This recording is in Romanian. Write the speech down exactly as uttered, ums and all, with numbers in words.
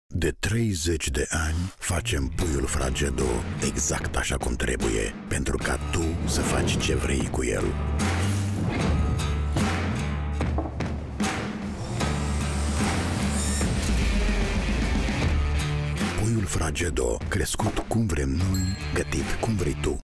De treizeci de ani facem puiul Fragedo exact așa cum trebuie, pentru ca tu să faci ce vrei cu el. Puiul Fragedo, crescut cum vrem noi, gătit cum vrei tu.